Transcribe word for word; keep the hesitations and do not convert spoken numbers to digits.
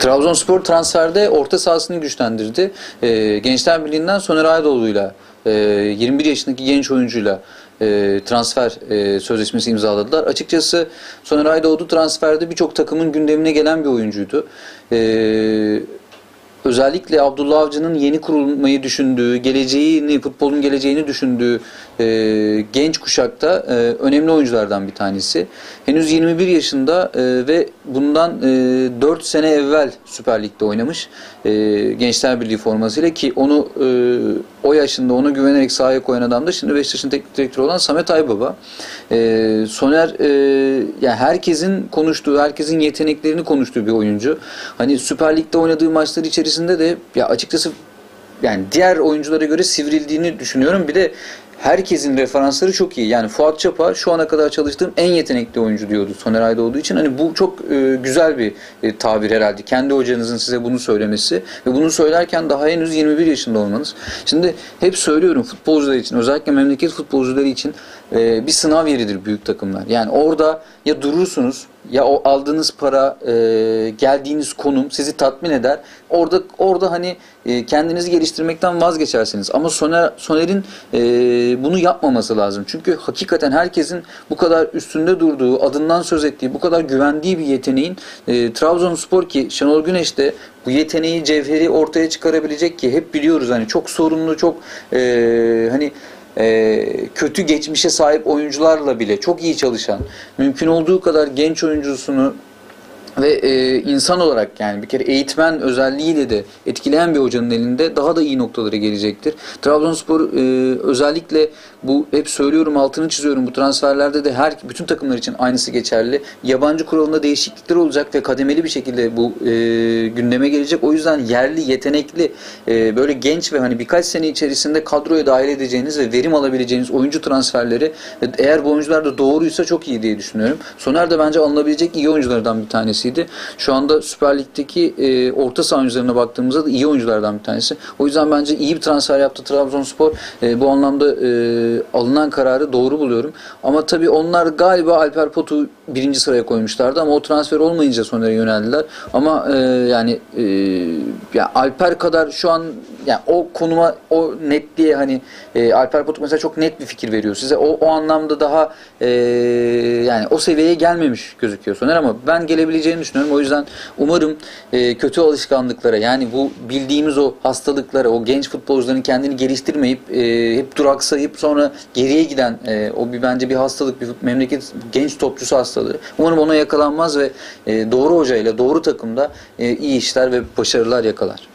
Trabzonspor transferde orta sahasını güçlendirdi. E, Gençler Birliği'nden Soner Aydoğdu'yla e, yirmi bir yaşındaki genç oyuncuyla e, transfer e, sözleşmesi imzaladılar. Açıkçası Soner Aydoğdu transferde birçok takımın gündemine gelen bir oyuncuydu. E, Özellikle Abdullah Avcı'nın yeni kurulmayı düşündüğü, geleceğini, futbolun geleceğini düşündüğü e, genç kuşakta e, önemli oyunculardan bir tanesi. Henüz yirmi bir yaşında e, ve bundan e, dört sene evvel Süper Lig'de oynamış e, Gençler Birliği formasıyla, ki onu e, o yaşında ona güvenerek sahaya koyan adam da şimdi Beşiktaş'ın teknik direktörü olan Samet Aybaba. E, Soner e, yani herkesin konuştuğu, herkesin yeteneklerini konuştuğu bir oyuncu. Hani Süper Lig'de oynadığı maçlar içerisinde de ya açıkçası yani diğer oyunculara göre sivrildiğini düşünüyorum. Bir de herkesin referansları çok iyi. Yani Fuat Çapa şu ana kadar çalıştığım en yetenekli oyuncu diyordu Soner Aydoğdu için. Hani bu çok e, güzel bir e, tabir herhalde. Kendi hocanızın size bunu söylemesi ve bunu söylerken daha henüz yirmi bir yaşında olmanız. Şimdi hep söylüyorum, futbolcular için, özellikle memleket futbolcuları için e, bir sınav yeridir büyük takımlar. Yani orada ya durursunuz, ya o aldığınız para, e, geldiğiniz konum sizi tatmin eder. Orada orada hani e, kendinizi geliştirmekten vazgeçersiniz. Ama Soner Soner'in e, bunu yapmaması lazım. Çünkü hakikaten herkesin bu kadar üstünde durduğu, adından söz ettiği, bu kadar güvendiği bir yeteneğin e, Trabzonspor, ki Şenol Güneş de bu yeteneği, cevheri ortaya çıkarabilecek, ki hep biliyoruz hani çok sorunlu, çok e, hani Ee, kötü geçmişe sahip oyuncularla bile çok iyi çalışan, mümkün olduğu kadar genç oyuncusunu ve e, insan olarak, yani bir kere eğitmen özelliğiyle de etkileyen bir hocanın elinde daha da iyi noktalara gelecektir. Trabzonspor e, özellikle, bu hep söylüyorum, altını çiziyorum, bu transferlerde de her bütün takımlar için aynısı geçerli. Yabancı kuralında değişiklikler olacak ve kademeli bir şekilde bu e, gündeme gelecek. O yüzden yerli, yetenekli, e, böyle genç ve hani birkaç sene içerisinde kadroya dahil edeceğiniz ve verim alabileceğiniz oyuncu transferleri, eğer bu oyuncular da doğruysa, çok iyi diye düşünüyorum. Soner de bence alınabilecek iyi oyunculardan bir tanesi. Şu anda Süper Lig'deki e, orta saha oyuncularına baktığımızda da iyi oyunculardan bir tanesi. O yüzden bence iyi bir transfer yaptı Trabzonspor. E, bu anlamda e, alınan kararı doğru buluyorum. Ama tabii onlar galiba Alper Potuk'u birinci sıraya koymuşlardı ama o transfer olmayınca Soner'e yöneldiler. Ama e, yani e, ya Alper kadar şu an yani o konuma, o netliğe, hani e, Alper Potuk mesela çok net bir fikir veriyor size. O, o anlamda daha e, yani o seviyeye gelmemiş gözüküyor Soner, ama ben gelebileceğini düşünüyorum. O yüzden umarım e, kötü alışkanlıklara, yani bu bildiğimiz o hastalıklara, o genç futbolcuların kendini geliştirmeyip e, hep duraksayıp sonra geriye giden e, o bir bence bir hastalık, bir memleket genç topçusu hastalığı. Umarım ona yakalanmaz ve e, doğru hocayla, doğru takımda e, iyi işler ve başarılar yakalar.